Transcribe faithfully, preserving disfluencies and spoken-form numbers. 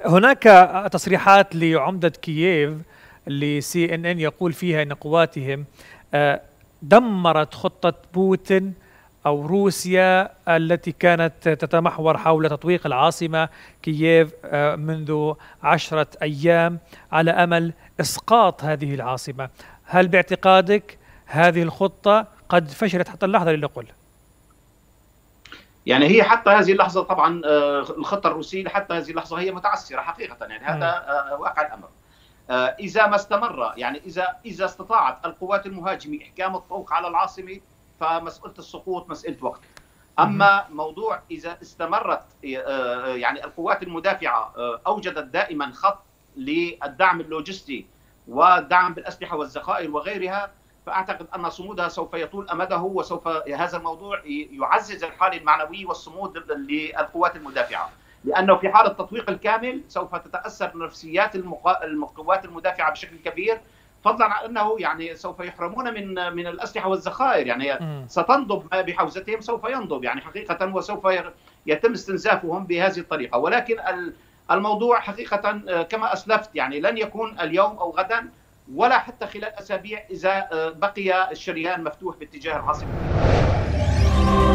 هناك تصريحات لعمدة كييف لسي ان ان يقول فيها ان قواتهم آه، دمرت خطة بوتين أو روسيا التي كانت تتمحور حول تطويق العاصمة كييف آه، منذ عشرة أيام على أمل إسقاط هذه العاصمة. هل باعتقادك هذه الخطة قد فشلت حتى اللحظة اللي نقول؟ يعني هي حتى هذه اللحظة طبعا آه، الخطة الروسية حتى هذه اللحظة هي متعثرة حقيقة، يعني هذا آه، واقع الأمر. آه، إذا ما استمر، يعني إذا إذا استطاعت القوات المهاجمة إحكام الطوق على العاصمة، فمسألة السقوط مسألة وقت. أما موضوع إذا استمرت آه، يعني القوات المدافعة آه، أوجدت دائما خط للدعم اللوجستي والدعم بالأسلحة والذخائر وغيرها، فأعتقد أن صمودها سوف يطول أمده، وسوف هذا الموضوع يعزز الحالة المعنوية والصمود للقوات المدافعة، لأنه في حال التطويق الكامل سوف تتأثر نفسيات القوات المدافعة بشكل كبير، فضلا عن أنه يعني سوف يحرمون من من الأسلحة والذخائر، يعني ستنضب ما بحوزتهم سوف ينضب يعني حقيقة، وسوف يتم استنزافهم بهذه الطريقة. ولكن الموضوع حقيقة كما أسلفت يعني لن يكون اليوم أو غدا ولا حتى خلال أسابيع إذا بقي الشريان مفتوح باتجاه العاصمة.